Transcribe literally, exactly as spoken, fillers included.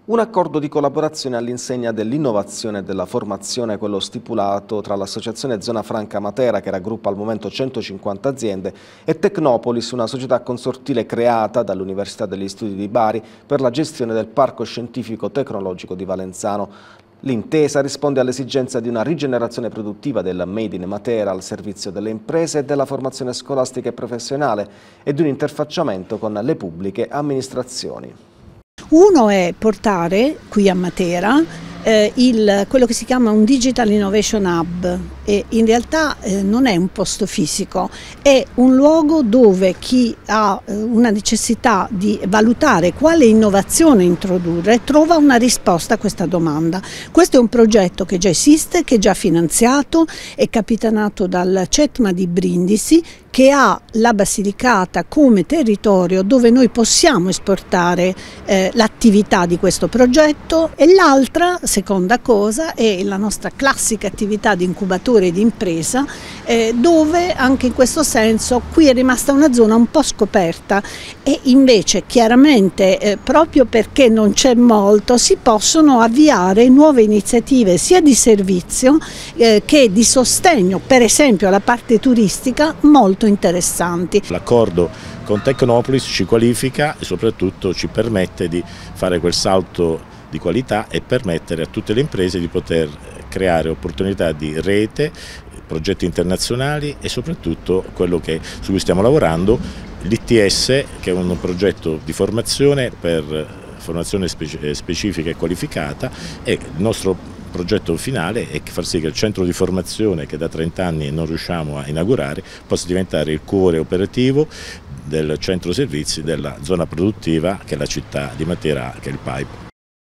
Un accordo di collaborazione all'insegna dell'innovazione e della formazione, quello stipulato tra l'Associazione Zona Franca Matera, che raggruppa al momento centocinquanta aziende, e Tecnopolis, una società consortile creata dall'Università degli Studi di Bari per la gestione del Parco Scientifico Tecnologico di Valenzano. L'intesa risponde all'esigenza di una rigenerazione produttiva del Made in Matera al servizio delle imprese e della formazione scolastica e professionale e di un interfacciamento con le pubbliche amministrazioni. Uno è portare qui a Matera eh, il, quello che si chiama un Digital Innovation Hub, e in realtà eh, non è un posto fisico, è un luogo dove chi ha eh, una necessità di valutare quale innovazione introdurre trova una risposta a questa domanda. Questo è un progetto che già esiste, che è già finanziato, è capitanato dal CETMA di Brindisi, che ha la Basilicata come territorio dove noi possiamo esportare eh, l'attività di questo progetto, e l'altra, seconda cosa, è la nostra classica attività di incubatore di impresa, eh, dove anche in questo senso qui è rimasta una zona un po' scoperta, e invece chiaramente eh, proprio perché non c'è molto si possono avviare nuove iniziative sia di servizio eh, che di sostegno, per esempio alla parte turistica, molto interessanti. L'accordo con Tecnopolis ci qualifica e soprattutto ci permette di fare quel salto di qualità e permettere a tutte le imprese di poter creare opportunità di rete, progetti internazionali e soprattutto quello che, su cui stiamo lavorando, l'I T S, che è un progetto di formazione per formazione specifica e qualificata, e il nostro progetto finale è far sì che il centro di formazione, che da trenta anni non riusciamo a inaugurare, possa diventare il cuore operativo del centro servizi della zona produttiva che è la città di Matera, che è il P A I P.